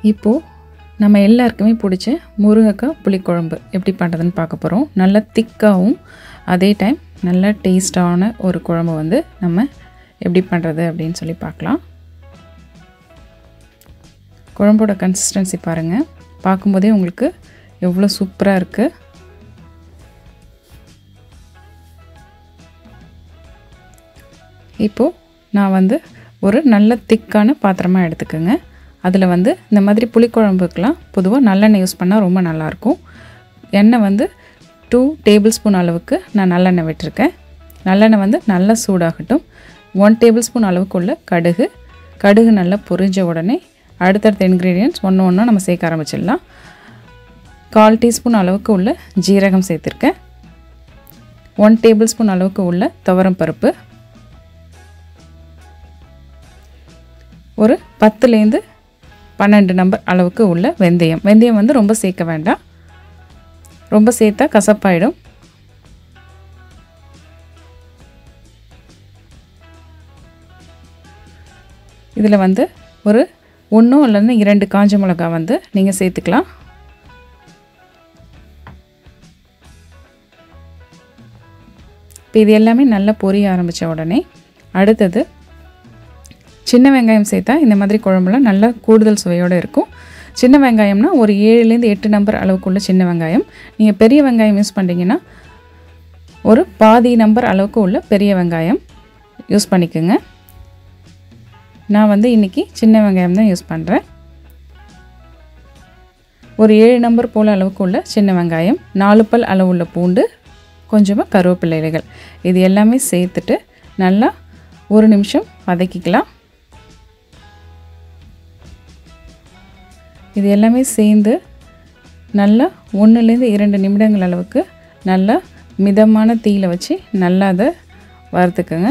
இப்போது நம்ம எல்லாருக்குமே பிடிச்ச முருங்கைக்காய் புளிக்குழம்பு எப்படி பண்ணுறதுன்னு பார்க்க போகிறோம். நல்ல திக்காகவும் அதே டைம் நல்ல டேஸ்டான ஒரு குழம்பு வந்து நம்ம எப்படி பண்ணுறது அப்படின்னு சொல்லி பார்க்கலாம். குழம்போட கன்சிஸ்டன்சி பாருங்கள், பார்க்கும்போதே உங்களுக்கு எவ்வளோ சூப்பராக இருக்குது. இப்போது நான் வந்து ஒரு நல்ல திக்கான பாத்திரமாக எடுத்துக்கோங்க. அதில் வந்து இந்த மாதிரி புளிக்குழம்புக்கெலாம் பொதுவாக நல்லெண்ணெய் யூஸ் பண்ணால் ரொம்ப நல்லாயிருக்கும். எண்ணெய் வந்து 2 டேபிள் ஸ்பூன் அளவுக்கு நான் நல்லெண்ணெய் விட்டுருக்கேன். நல்லெண்ணெய் வந்து நல்லா சூடாகட்டும். 1 டேபிள் ஸ்பூன் அளவுக்கு உள்ள கடுகு நல்லா பொரிஞ்ச உடனே அடுத்தடுத்த இன்க்ரீடியன்ட்ஸ் ஒன்று ஒன்று நம்ம சேர்க்க ஆரம்பிச்சிடலாம். 1/4 டீஸ்பூன் அளவுக்கு உள்ள ஜீரகம் சேர்த்துருக்கேன். 1 டேபிள் ஸ்பூன் அளவுக்கு உள்ள துவரம் பருப்பு, ஒரு 10லேருந்து 12 நம்பர் அளவுக்கு உள்ள வெந்தயம் வந்து ரொம்ப சேர்க்க வேண்டாம், ரொம்ப சேர்த்தா கசப்பாயிடும். இதில் வந்து ஒரு 1 இல்லைன்னா 2 காஞ்ச மிளகா வந்து நீங்கள் சேர்த்துக்கலாம். இப்போ இது எல்லாமே நல்லா பொரிய ஆரம்பித்த உடனே அடுத்தது சின்ன வெங்காயம் சேர்த்தா இந்த மாதிரி குழம்புலாம் நல்லா கூடுதல் சுவையோடு இருக்கும். சின்ன வெங்காயம்னா ஒரு 7லேருந்து 8 நம்பர் அளவுக்குள்ள சின்ன வெங்காயம். நீங்கள் பெரிய வெங்காயம் யூஸ் பண்ணிங்கன்னா ஒரு பாதி நம்பர் அளவுக்கு உள்ள பெரிய வெங்காயம் யூஸ் பண்ணிக்கோங்க. நான் வந்து இன்றைக்கி சின்ன வெங்காயம் தான் யூஸ் பண்ணுறேன். ஒரு 7 நம்பர் போல் அளவுக்கு உள்ள சின்ன வெங்காயம், 4 பல் அளவுள்ள பூண்டு, கொஞ்சமாக கருவேப்பிலை இலைகள், இது எல்லாமே சேர்த்துட்டு நல்லா 1 நிமிஷம் வதக்கிக்கலாம். இது எல்லாமே சேர்ந்து நல்லா 1லேருந்து 2 நிமிடங்கள் அளவுக்கு நல்லா மிதமான தீயில வச்சு நல்லா அதை வறுத்துக்குங்க.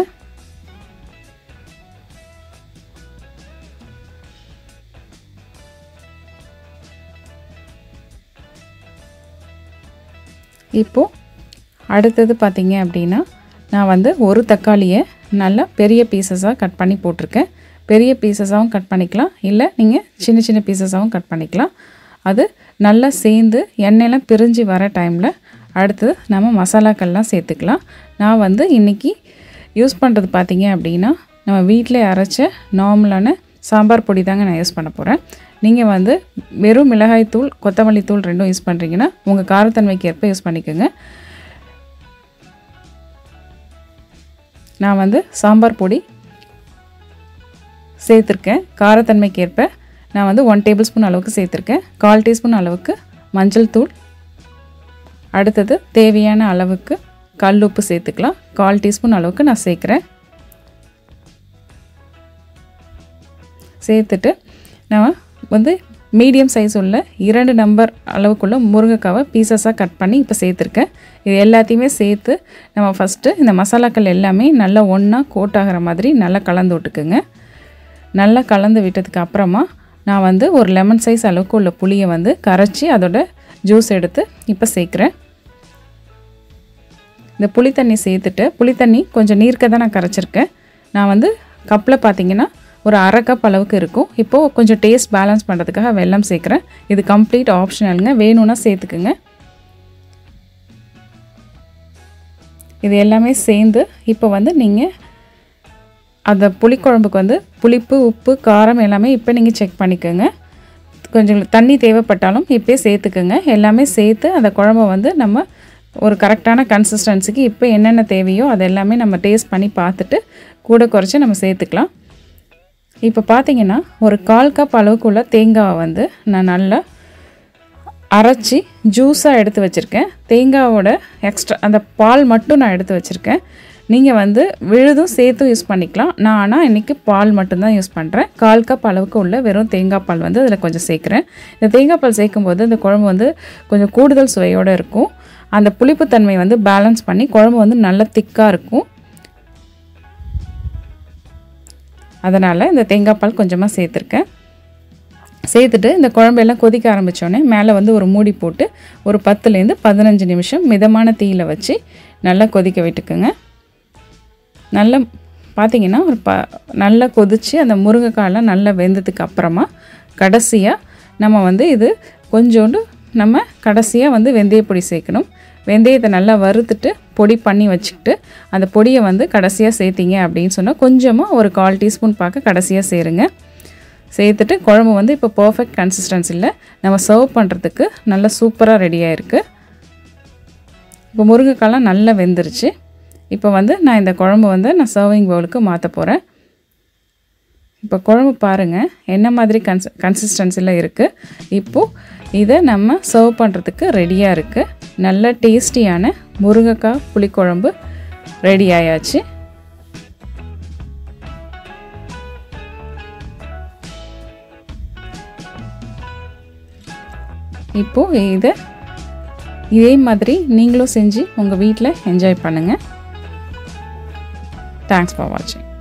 இப்போது அடுத்தது பார்த்திங்க அப்படின்னா நான் வந்து ஒரு தக்காளியை நல்லா பெரிய பீசஸாக கட் பண்ணி போட்டிருக்கேன். பெரிய பீசஸாகவும் கட் பண்ணிக்கலாம், இல்லை நீங்கள் சின்ன சின்ன பீசஸாகவும் கட் பண்ணிக்கலாம். அது நல்லா சேர்ந்து எண்ணெயெல்லாம் பிரிஞ்சு வர டைமில் அடுத்தது நம்ம மசாலாக்கள்லாம் சேர்த்துக்கலாம். நான் வந்து இன்றைக்கி யூஸ் பண்ணுறது பார்த்திங்க அப்படின்னா நம்ம வீட்டில் அரைச்ச நார்மலான சாம்பார் பொடி தாங்க நான் யூஸ் பண்ண போகிறேன். நீங்கள் வந்து வெறும் மிளகாய்த்தூள், கொத்தமல்லி தூள் 2 யூஸ் பண்ணுறீங்கன்னா உங்கள் காரத்தன்மைக்கு ஏற்ப யூஸ் பண்ணிக்கோங்க. நான் வந்து சாம்பார் பொடி சேர்த்துருக்கேன். காரத்தன்மைக்கு ஏற்ப நான் வந்து 1 டேபிள் ஸ்பூன் அளவுக்கு சேர்த்துருக்கேன். 1/4 டீஸ்பூன் அளவுக்கு மஞ்சள் தூள், அடுத்தது தேவையான அளவுக்கு கல் உப்பு சேர்த்துக்கலாம். 1/4 டீஸ்பூன் அளவுக்கு நான் சேர்க்குறேன். சேர்த்துட்டு நான் வந்து மீடியம் சைஸ் உள்ள 2 நம்பர் அளவுக்குள்ள முருங்கைக்காவை பீசஸாக கட் பண்ணி இப்போ சேர்த்துருக்கேன். இது எல்லாத்தையுமே சேர்த்து நம்ம ஃபஸ்ட்டு இந்த மசாலாக்கள் எல்லாமே நல்லா ஒன்றா கோட் ஆகிற மாதிரி நல்லா கலந்து விட்டுக்குங்க. நல்லா கலந்து விட்டதுக்கு அப்புறமா நான் வந்து ஒரு லெமன் சைஸ் அளவுக்கு உள்ள புளியை வந்து கரைச்சி அதோட ஜூஸ் எடுத்து இப்போ சேர்க்குறேன். இந்த புளித்தண்ணி சேர்த்துட்டு, புளித்தண்ணி கொஞ்சம் நீர்க்க தான் நான் கரைச்சிருக்கேன். நான் வந்து கப்பில் பார்த்திங்கன்னா ஒரு 1/2 கப் அளவுக்கு இருக்கும். இப்போது கொஞ்சம் டேஸ்ட் பேலன்ஸ் பண்ணுறதுக்காக வெல்லம் சேர்க்குறேன். இது கம்ப்ளீட் ஆப்ஷனலுங்க, வேணும்னா சேர்த்துக்குங்க. இது எல்லாமே சேர்ந்து இப்போ வந்து நீங்கள் அந்த புளிக்குழம்புக்கு வந்து புளிப்பு, உப்பு, காரம் எல்லாமே இப்போ நீங்கள் செக் பண்ணிக்கோங்க. கொஞ்சம் தண்ணி தேவைப்பட்டாலும் இப்போயே சேர்த்துக்குங்க. எல்லாமே சேர்த்து அந்த குழம்பை வந்து நம்ம ஒரு கரெக்டான கன்சிஸ்டன்சிக்கு இப்போ என்னென்ன தேவையோ அது எல்லாமே நம்ம டேஸ்ட் பண்ணி பார்த்துட்டு கூட குறைச்சி நம்ம சேர்த்துக்கலாம். இப்போ பார்த்திங்கன்னா ஒரு 1/4 கப் அளவுக்குள்ள தேங்காவை வந்து நான் நல்லா அரைச்சி ஜூஸாக எடுத்து வச்சுருக்கேன். தேங்காவோட எக்ஸ்ட்ரா அந்த பால் மட்டும் நான் எடுத்து வச்சுருக்கேன். நீங்கள் வந்து விழுதும் சேர்த்தும் யூஸ் பண்ணிக்கலாம். நான் ஆனால் இன்றைக்கி பால் மட்டும்தான் யூஸ் பண்ணுறேன். 1/4 கப் அளவுக்கு உள்ள வெறும் தேங்காய் பால் வந்து அதில் கொஞ்சம் சேர்க்குறேன். இந்த தேங்காய் பால் சேர்க்கும்போது இந்த குழம்பு வந்து கொஞ்சம் கூடுதல் சுவையோடு இருக்கும். அந்த புளிப்புத்தன்மை வந்து பேலன்ஸ் பண்ணி குழம்பு வந்து நல்லா திக்காக இருக்கும். அதனால் இந்த தேங்காய் பால் கொஞ்சமாக சேர்த்துருக்கேன். சேர்த்துட்டு இந்த குழம்பெல்லாம் கொதிக்க ஆரம்பித்தோடனே மேலே வந்து ஒரு மூடி போட்டு ஒரு 10லேருந்து 15 நிமிஷம் மிதமான தீயில் வச்சு நல்லா கொதிக்க விட்டுக்குங்க. நல்லா பார்த்திங்கன்னா நல்லா கொதித்து அந்த முருங்கைக்காயெல்லாம் நல்லா வெந்ததுக்கு அப்புறமா கடைசியாக நம்ம வந்து இது கொஞ்சோண்டு நம்ம கடைசியாக வந்து வெந்தய பொடி சேர்க்கணும். வெந்தயத்தை நல்லா வறுத்துட்டு பொடி பண்ணி வச்சுக்கிட்டு அந்த பொடியை வந்து கடைசியாக சேர்த்திங்க அப்படின்னு சொன்னால் கொஞ்சமாக ஒரு 1/4 டீஸ்பூன் பார்க்க கடைசியாக சேருங்க. சேர்த்துட்டு குழம்பு வந்து இப்போ பர்ஃபெக்ட் கன்சிஸ்டன்சியில் நம்ம சர்வ் பண்ணுறதுக்கு நல்லா சூப்பராக ரெடியாக இருக்குது. இப்போ முருங்கைக்காலாம் நல்லா வெந்துருச்சு. இப்போ வந்து நான் இந்த குழம்பு வந்து நான் சர்விங் பவுலுக்கு மாற்ற போகிறேன். இப்போ குழம்பு பாருங்கள் என்ன மாதிரி கன்சிஸ்டன்சியில் இருக்குது. இப்போது இதை நம்ம சர்வ் பண்ணுறதுக்கு ரெடியாக இருக்குது. நல்ல டேஸ்டியான முருங்கைக்காய் புளிக்குழம்பு ரெடி ஆயாச்சு. இப்போது இதே மாதிரி நீங்களும் செஞ்சு உங்கள் வீட்டில் என்ஜாய் பண்ணுங்கள். தேங்க்ஸ் ஃபார் வாட்சிங்.